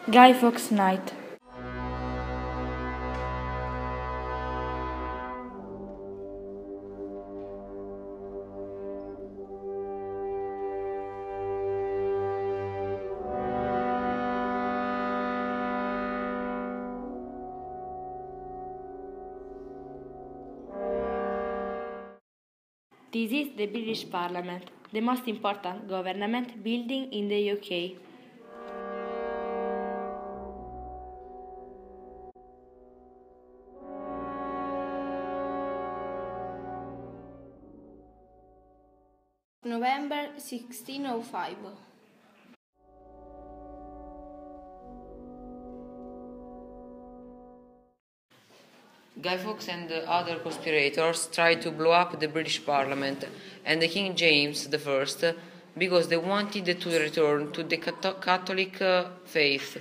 Guy Fawkes Night. This is the British Parliament, the most important government building in the UK. November 1605. Guy Fawkes and the other conspirators tried to blow up the British Parliament and the King James I because they wanted to return to the Catholic faith.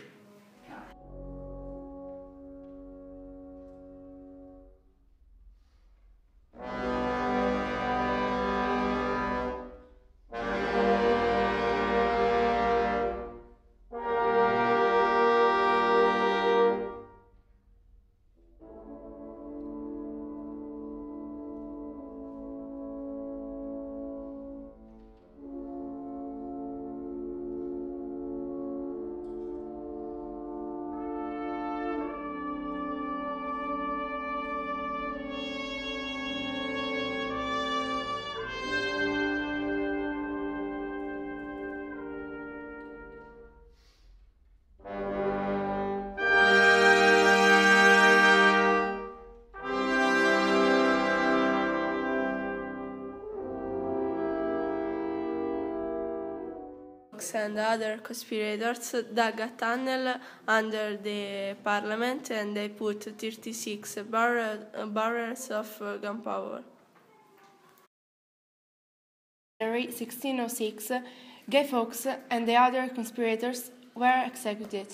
And other conspirators dug a tunnel under the parliament and they put 36 barrels of gunpowder. January 1606, Guy Fawkes and the other conspirators were executed.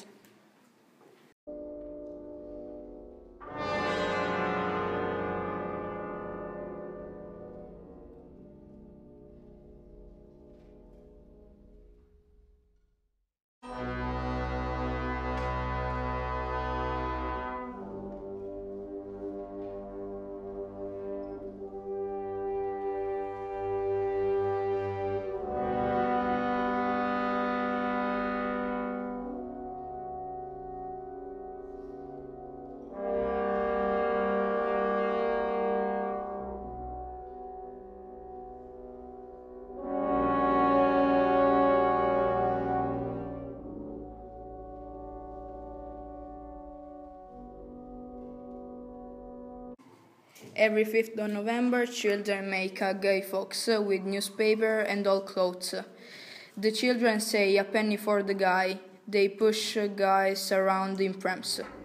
Every 5th of November, children make a Guy Fawkes with newspaper and old clothes. The children say a penny for the guy. They push guys around in prams.